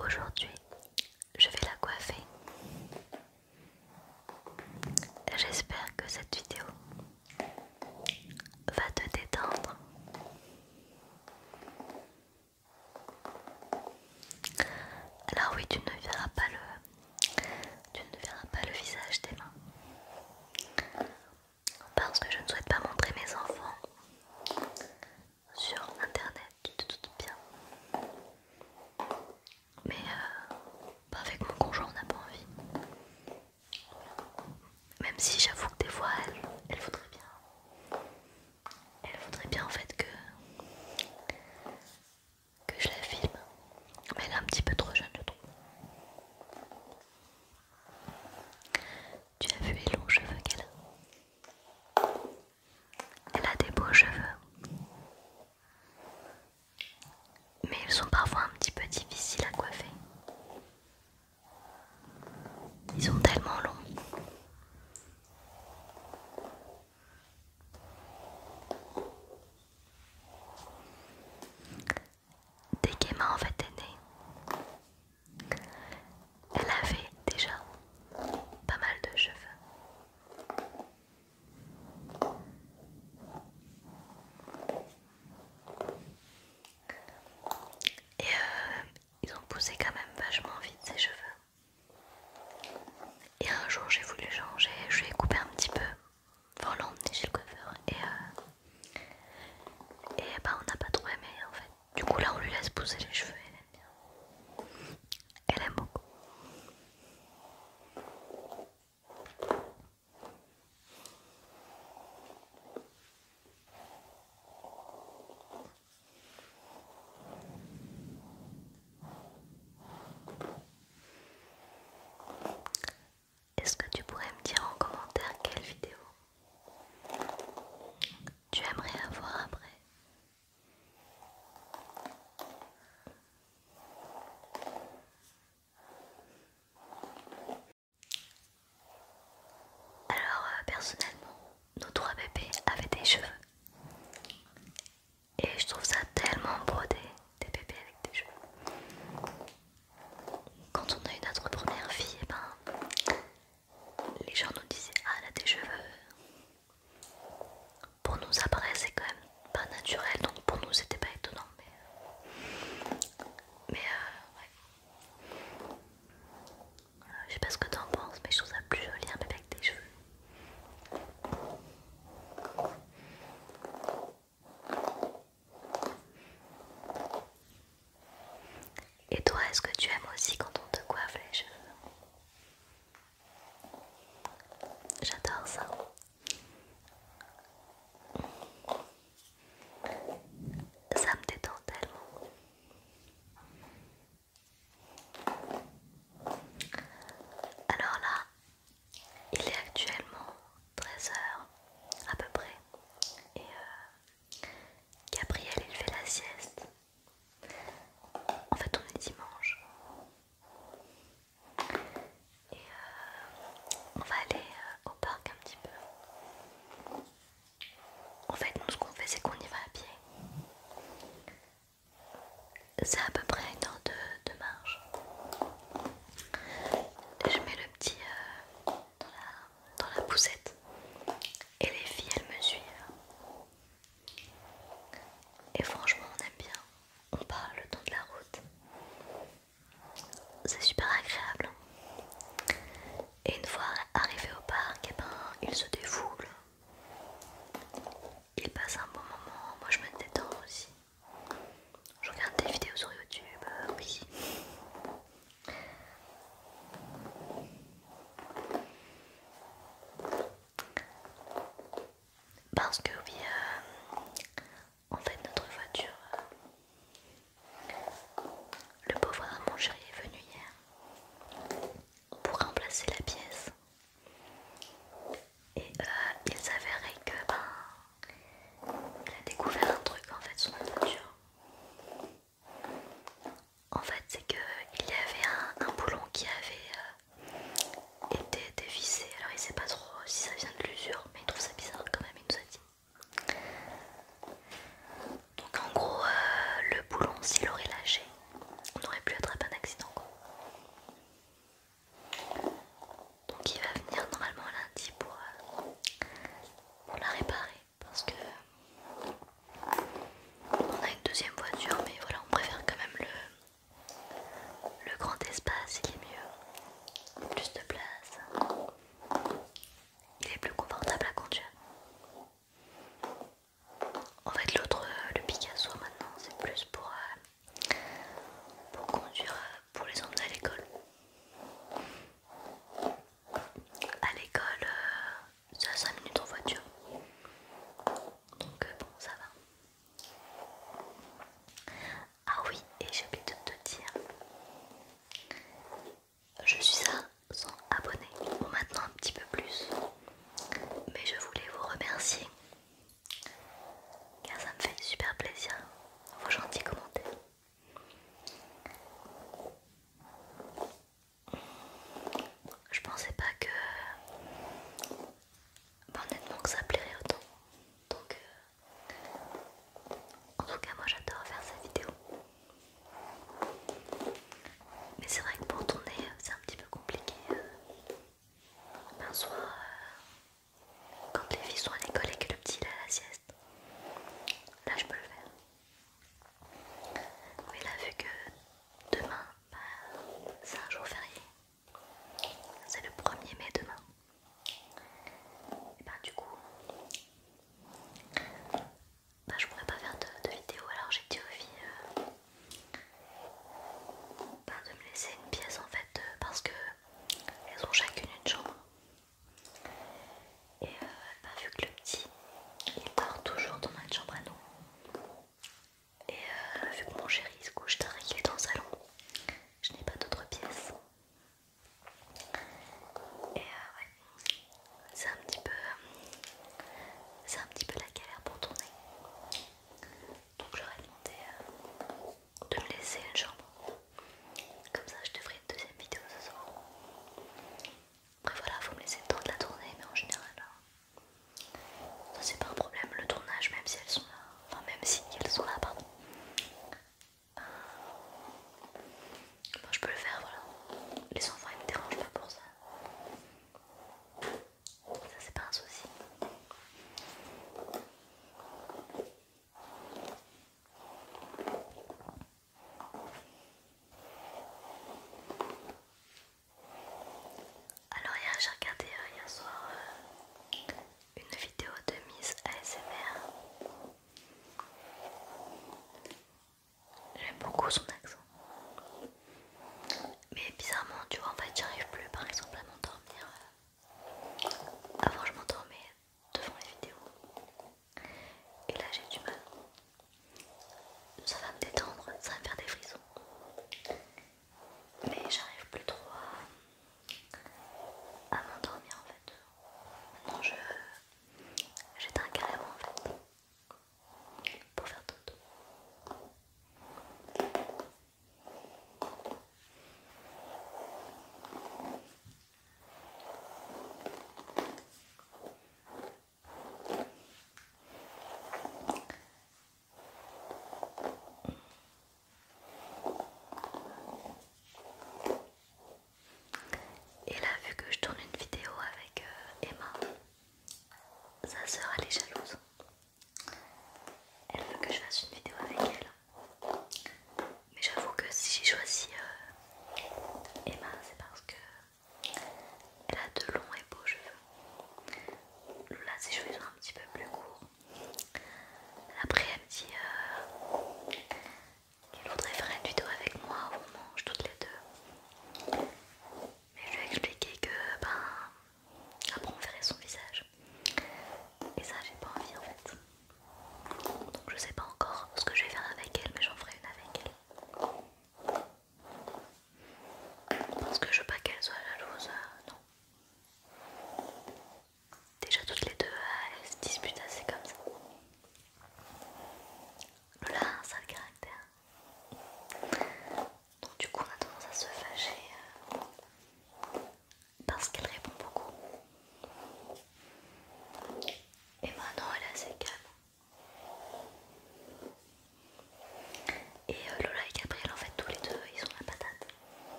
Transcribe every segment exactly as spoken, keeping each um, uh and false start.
Aujourd'hui, je vais la coiffer. J'espère que cette vidéo va te détendre. Alors oui, tu ne verras pas le, tu ne verras pas le visage des mains parce que je ne souhaite pas montrer mes enfants sur internet, tu te doutes bien. Mais euh, bah avec mon conjoint, on n'a pas envie. Même si j'avoue que des fois, elle, elle voudrait bien. Elle voudrait bien en fait que, que je la filme. Mais elle est un petit peu trop jeune, je trouve. Tu as vu les longs cheveux qu'elle a? Elle a des beaux cheveux. Mais ils sont parfois un petit peu difficiles à coiffer. Ils sont tellement longs. Dès qu'Emma en fait est née, elle avait déjà pas mal de cheveux. Et euh, ils ont poussé quand même vachement vite ses cheveux. Et un jour j'ai voulu changer, je lui ai coupé un petit peu pour l'emmener chez le coiffeur. Et, euh, et bah on n'a pas trop aimé en fait. Du coup là on lui laisse pousser les cheveux, elle aime bien. Elle aime beaucoup. Est-ce que tu pourrais me dire en commentaire quelle vidéo tu aimerais avoir après? Alors euh, personnellement, nos trois bébés avaient des cheveux. Et je trouve ça tellement beau des, des bébés avec des cheveux. Quand on a eu notre première fille, et ben, les gens nous disaient ah elle a des cheveux. Pour nous ça paraissait quand même pas naturel, donc pour nous c'était pas étonnant. Mais, mais euh, ouais. Je sais pas ce que t'en penses, mais je trouve ça plus joli un bébé avec des cheveux. Et toi, est-ce que tu aimes aussi quand on te coiffe les cheveux? J'adore ça. Ça me détend tellement. Alors là, il est actuellement treize heures à peu près. Et euh, Gabriel il fait la sieste. En fait on est dimanche.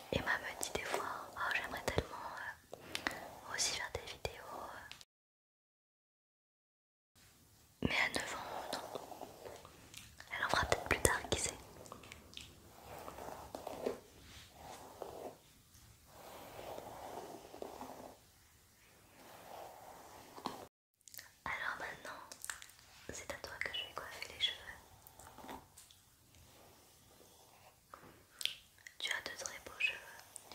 Emma me dit des fois, oh j'aimerais tellement euh, aussi faire des vidéos. euh. Mais à neuf ans, non. Elle en fera peut-être plus tard, qui sait. Alors maintenant, c'est à toi que je vais coiffer les cheveux. Tu as de très beaux cheveux.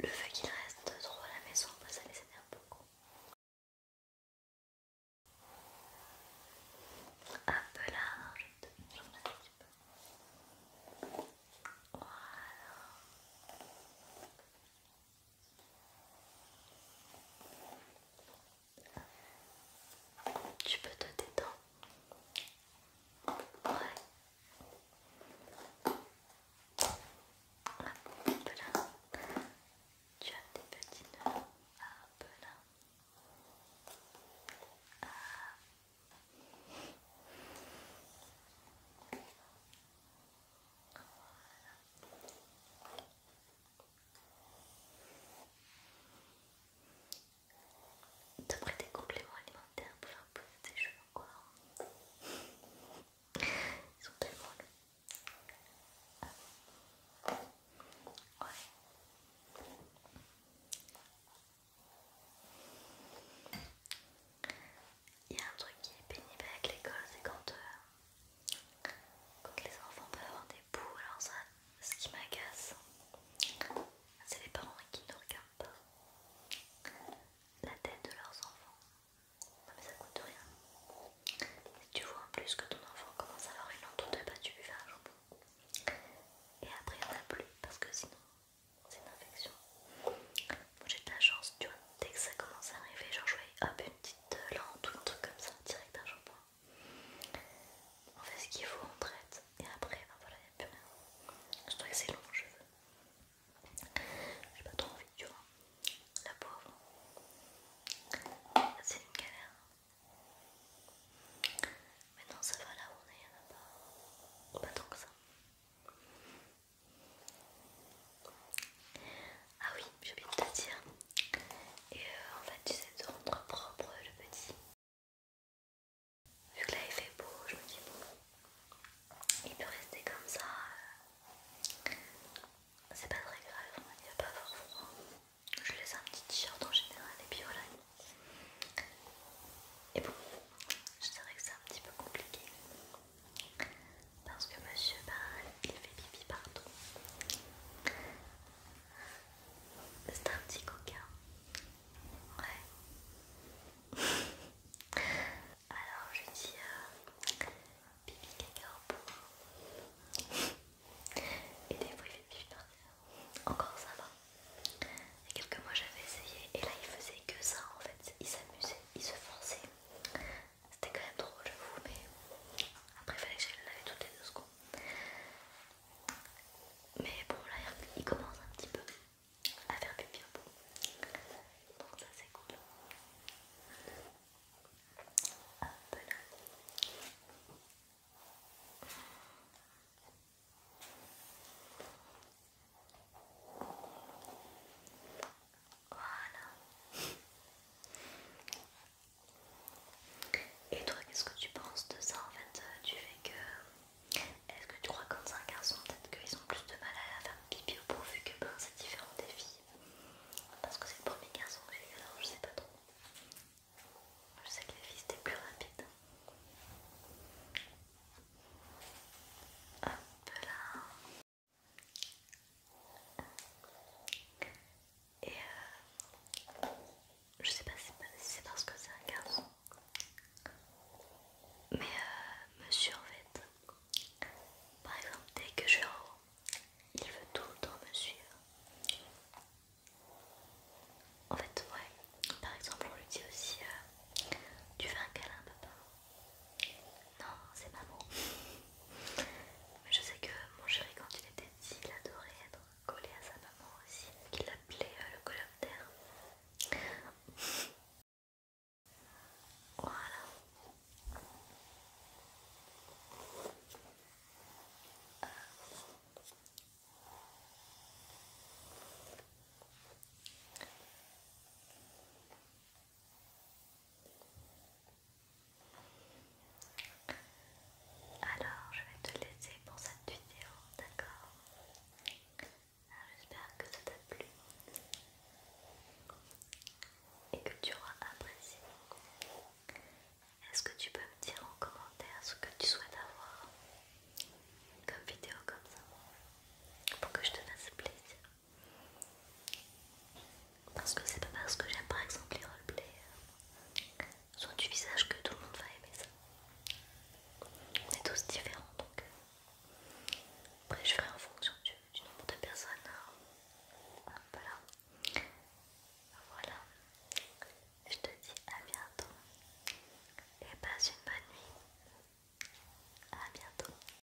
le fait qu'il reste trop à la maison, bah, ça les énerve beaucoup. Hop là, je te j'en mets un petit peu. Voilà. Tu peux te détendre. Ouais. Hop là. Tu as tes petits nœuds. Hop là. T'as pris des compléments alimentaires pour faire pousser tes cheveux encore. Ils sont tellement longs. Ouais. Il y a un truc qui est pénible avec l'école, c'est quand, euh, quand les enfants peuvent avoir des poux. Alors ça, ce qui m'agace, c'est les parents qui ne regardent pas la tête de leurs enfants. Non mais ça coûte rien. Si tu vois en plus que ton enfant commence à avoir une entourloupe, bah tu lui fais un jambon. Et après il n'y en a plus parce que sinon c'est une infection. Moi j'ai de la chance, tu vois, dès que ça commence à arriver, genre je voyais hop une petite euh, lente ou un truc comme ça, direct un shampoing. On fait ce qu'il faut, on traite et après ben voilà, il n'y a plus rien. Je trouve que c'est long je veux. J'ai pas trop envie, tu vois. La pauvre. C'est une galère. Mais non, ça va, là où on est, il n'y en a pas. Pas tant que ça. Ah oui, j'ai oublié de te dire. Et euh, en fait, j'essaie de rendre propre le petit. Vu que là il fait beau, je me dis bon, il peut rester comme ça. euh, C'est pas très grave, il va pas avoir froid. Je laisse un petit t-shirt en général et puis voilà. Et bon, je dirais que c'est un petit peu compliqué. Parce que monsieur, bah, il fait pipi partout. C'est un petit coquin. Ouais. Alors je lui dis euh, pipi caca au pot. Et des fois il fait pipi par terre. Encore ça va. Il y a quelques mois j'avais essayé et là il faisait que ça en fait. Il s'amusait, il se forçait. C'était quand même drôle j'avoue, mais après il fallait que j'aille le laver toutes les deux secondes. Mais bon là il commence un petit peu à faire pipi au pot. Donc ça c'est cool. Hop là. Voilà. Et toi, qu'est-ce que tu penses de ça en fait, euh, du fait que... Est-ce que tu crois que quand c'est un garçon, peut-être qu'ils ont plus de mal à faire pipi au pot vu que ben, c'est différent des filles? Parce que c'est le premier garçon que j'ai eu, alors je sais pas trop. Je sais que les filles c'était plus rapide. Hop là. Et euh, je sais pas si c'est parce que c'est un garçon. Mais euh, monsieur en fait, par exemple dès que je vais en haut, il veut tout le temps me suivre. En fait ouais, par exemple on lui dit aussi euh, tu fais un câlin papa? Non c'est maman. Mais je sais que mon chéri quand il était petit il adorait être collé à sa maman aussi, qu'il appelait euh, le coloptère. Voilà. Alors je vais te laisser pour cette vidéo, d'accord? J'espère que ça t'a plu et que tu auras